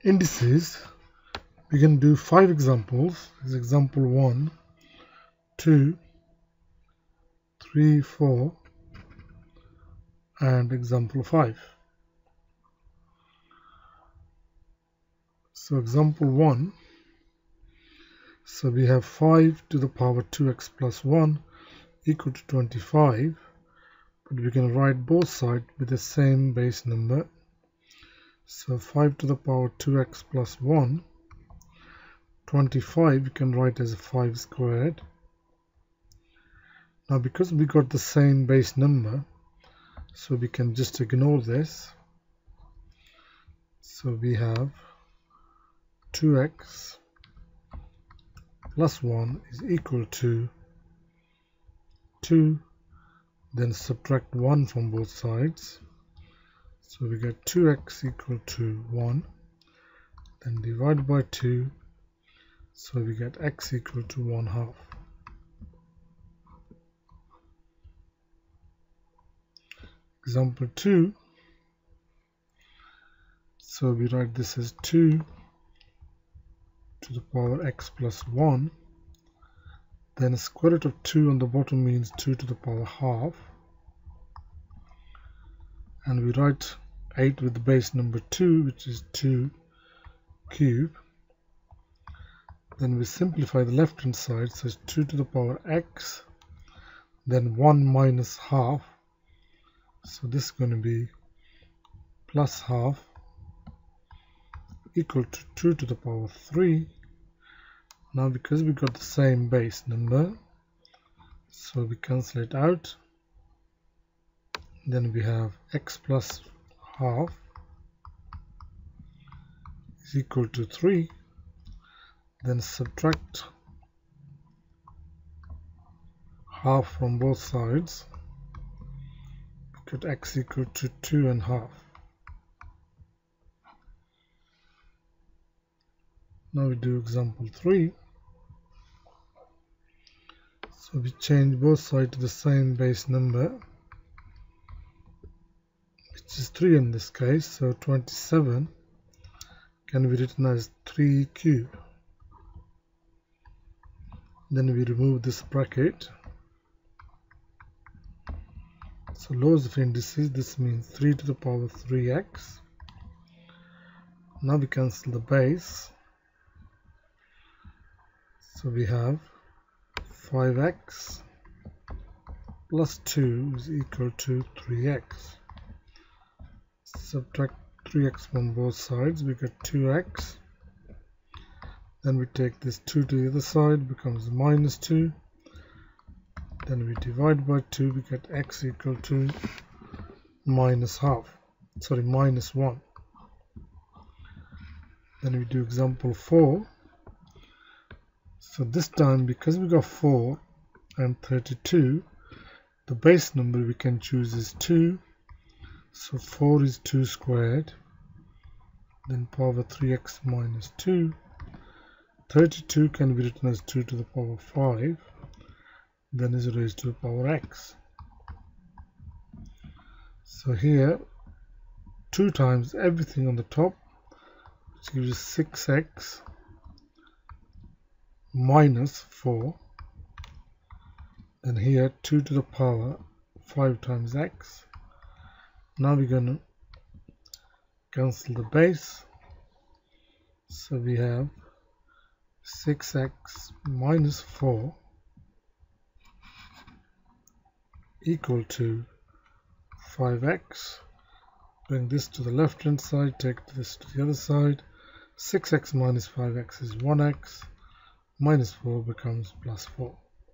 indices, we can do 5 examples. This is example 1, 2, 3, 4, and example 5. So example 1, so we have 5 to the power 2x plus 1 equal to 25, but we can write both sides with the same base number. So 5 to the power 2x plus 1, 25 we can write as 5 squared. Now because we got the same base number, so we can just ignore this. So we have 2x plus 1 is equal to 2, then subtract 1 from both sides. So we get 2x equal to 1, then divide by 2, so we get x equal to 1/2. Example 2, so we write this as 2 to the power x plus 1, then square root of 2 on the bottom means 2 to the power half, and we write 8 with the base number 2, which is 2 cube. Then we simplify the left hand side, so it's 2 to the power x, then 1 minus half, so this is going to be plus half equal to 2 to the power 3. Now because we got the same base number, so we cancel it out, then we have x plus half is equal to 3, then subtract half from both sides, we get x equal to 2.5. Now we do example 3. So we change both sides to the same base number, which is 3 in this case, so 27 can be written as 3 cube. Then we remove this bracket. So lowest of indices, this means 3 to the power 3x. Now we cancel the base. So we have 5x plus 2 is equal to 3x. Subtract 3x from both sides, we get 2x. Then we take this 2 to the other side, becomes minus 2. Then we divide by 2, we get x equal to minus 1. Then we do example 4. So this time, because we got 4 and 32, the base number we can choose is 2. So 4 is 2 squared, then power 3x minus 2. 32 can be written as 2 to the power 5, then is raised to the power x. So here 2 times everything on the top, which gives us 6x minus 4. Then here 2 to the power 5 times x. Now we're going to cancel the base. So we have 6x minus 4 equal to 5x. Bring this to the left hand side, take this to the other side. 6x minus 5x is 1x, minus 4 becomes plus 4.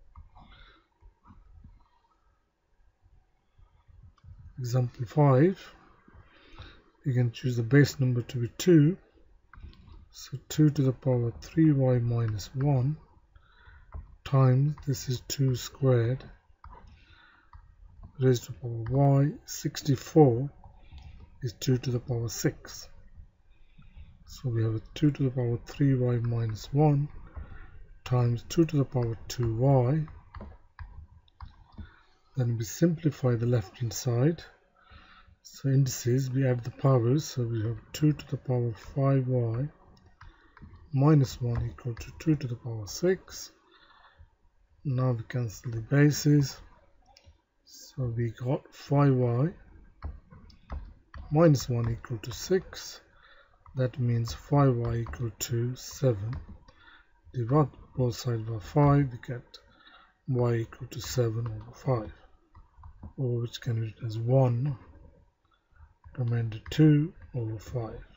Example 5, you can choose the base number to be 2. So 2 to the power 3y minus 1 times, this is 2 squared, raised to the power y. 64 is 2 to the power 6. So we have a 2 to the power 3y minus 1 times 2 to the power 2y. Then we simplify the left hand side. So indices, we add the powers, so we have 2 to the power 5y minus 1 equal to 2 to the power 6. Now we cancel the bases, so we got 5y minus 1 equal to 6. That means 5y equal to 7. Divide both sides by 5, we get y equal to 7 over 5, or which can be written as 1 remainder 2 over 5.